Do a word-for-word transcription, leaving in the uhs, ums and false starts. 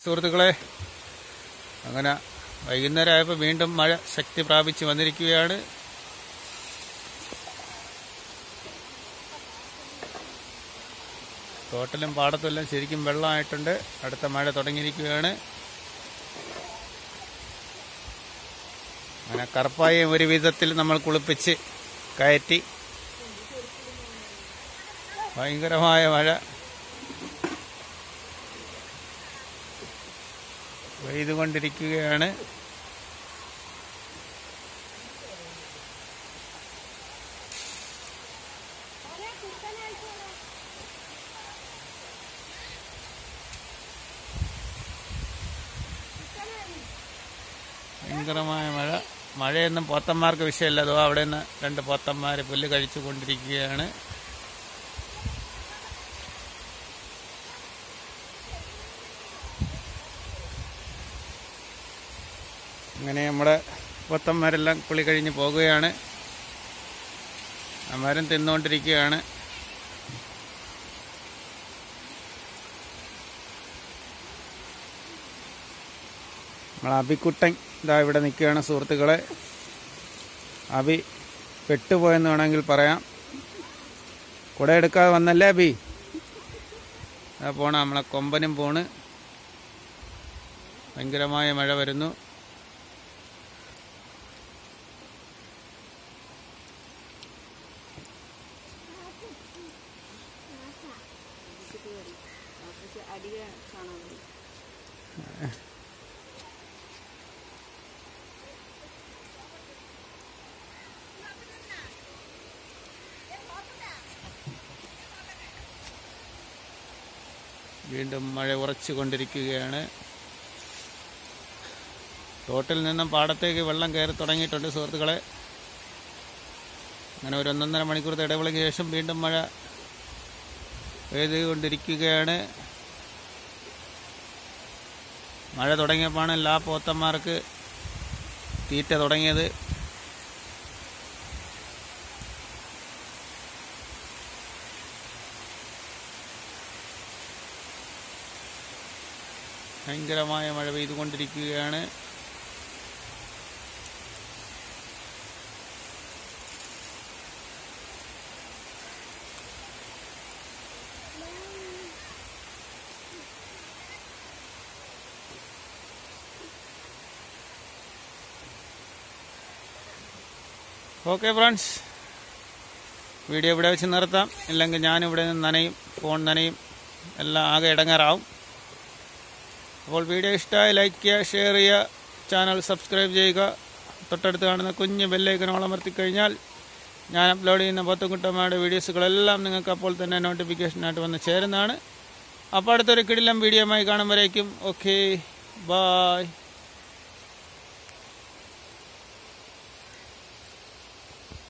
സുഹൃത്തുക്കളെ, അങ്ങനെ വൈകുന്നേരമായപ്പോൾ വീണ്ടും മഴ ശക്തി പ്രാപിച്ച് വന്നിരിക്കുകയാണ്. തോട്ടിലും പാടത്തുമെല്ലാം ശരിക്കും വെള്ളമായിട്ടുണ്ട്. അടുത്ത മഴ തുടങ്ങിയിരിക്കുകയാണ്. അങ്ങനെ കറുപ്പായും ഒരു വിധത്തിൽ നമ്മൾ കുളിപ്പിച്ച് കയറ്റി. ഭയങ്കരമായ മഴ പെയ്തുകൊണ്ടിരിക്കുകയാണ്. ഭയങ്കരമായ മഴ. മഴയൊന്നും പോത്തന്മാർക്ക് വിഷയമല്ല. അതോ അവിടെ നിന്ന് രണ്ട് പോത്തന്മാർ പുല്ല് കഴിച്ചു കൊണ്ടിരിക്കുകയാണ്. അങ്ങനെ നമ്മുടെ പോത്തന്മാരെല്ലാം കുളി കഴിഞ്ഞ് പോകുകയാണ്. മരം തിന്നുകൊണ്ടിരിക്കുകയാണ്. നമ്മൾ അബിക്കുട്ടൻ ഇതാ ഇവിടെ നിൽക്കുകയാണ് സുഹൃത്തുക്കളെ. അബി പെട്ടുപോയെന്ന് വേണമെങ്കിൽ പറയാം. കുട എടുക്കാതെ വന്നല്ലേ അബി? അതാ പോണ നമ്മളെ കൊമ്പനും പോണ്. ഭയങ്കരമായ മഴ വരുന്നു. വീണ്ടും മഴ ഉറച്ചു കൊണ്ടിരിക്കുകയാണ്. തോട്ടിൽ നിന്നും പാടത്തേക്ക് വെള്ളം കയറി തുടങ്ങിയിട്ടുണ്ട് സുഹൃത്തുക്കളെ. അങ്ങനെ ഒരു ഒന്നൊന്നര മണിക്കൂറത്തെ ഇടവേളയ്ക്ക് ശേഷം വീണ്ടും മഴ പെയ്തുകൊണ്ടിരിക്കുകയാണ്. മഴ തുടങ്ങിയപ്പോഴാണ് എല്ലാ പോത്തന്മാർക്ക് തീറ്റ തുടങ്ങിയത്. ഭയങ്കരമായ മഴ പെയ്തുകൊണ്ടിരിക്കുകയാണ്. ഓക്കെ ഫ്രണ്ട്സ്, വീഡിയോ ഇവിടെ വെച്ച് നിർത്താം. ഇല്ലെങ്കിൽ ഞാനിവിടെ നിന്ന് നനയും, ഫോൺ നനയും, എല്ലാം ആകെ ഇടങ്ങാറാവും. അപ്പോൾ വീഡിയോ ഇഷ്ടമായി ലൈക്ക് ചെയ്യുക, ഷെയർ ചെയ്യുക, ചാനൽ സബ്സ്ക്രൈബ് ചെയ്യുക. തൊട്ടടുത്ത് കാണുന്ന കുഞ്ഞ് ബെല്ലൈക്കൺ അമർത്തിക്കഴിഞ്ഞാൽ ഞാൻ അപ്ലോഡ് ചെയ്യുന്ന പോത്തുംകുട്ടന്മാരുടെ വീഡിയോസുകളെല്ലാം നിങ്ങൾക്ക് അപ്പോൾ തന്നെ നോട്ടിഫിക്കേഷനായിട്ട് വന്ന് ചേരുന്നതാണ്. അപ്പോൾ അടുത്തൊരു കിടിലം വീഡിയോയുമായി കാണുമ്പോഴേക്കും ഓക്കെ, ബായ്.